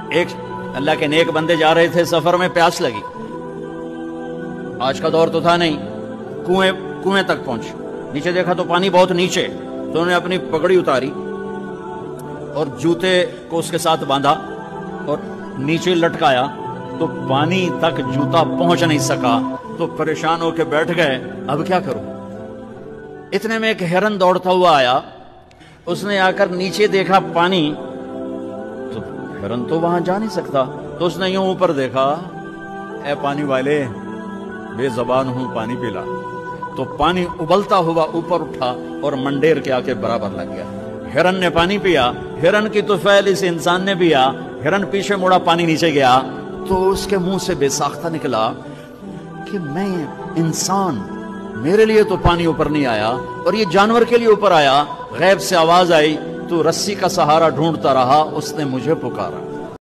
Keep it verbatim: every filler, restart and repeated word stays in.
ایک اللہ کے نیک بندے جا رہے تھے سفر میں، پیاس لگی، آج کا دور تو تھا نہیں، کنویں کنویں تک پہنچے، نیچے دیکھا تو پانی بہت نیچے، تو انہوں نے اپنی پگڑی اتاری اور جوتے کو اس کے ساتھ باندھا اور نیچے لٹکایا، تو پانی تک جوتا پہنچ نہیں سکا، تو پریشان ہو کے بیٹھ گئے، اب کیا کروں؟ اتنے میں ایک ہرن دوڑتا ہوا آیا، اس نے آ کر نیچے دیکھا پانی، تو ہرن تو وہاں جا نہیں سکتا، تو اس نے یوں اوپر دیکھا، اے پانی والے بے زبان ہوں، پانی پلا، تو پانی ابلتا ہوا اوپر اٹھا اور منڈیر کے آ کے برابر لگ گیا۔ ہرن نے پانی پیا، ہرن کی طفیل اس انسان نے پیا، ہرن پیچھے مڑا، پانی نیچے گیا، تو اس کے منہ سے بے ساختہ نکلا کہ میں انسان، میرے لیے تو پانی اوپر نہیں آیا اور یہ جانور کے لیے اوپر آیا۔ غیب سے آواز آئی، تو رسی کا سہارا ڈھونڈتا رہا، اس نے مجھے پکارا۔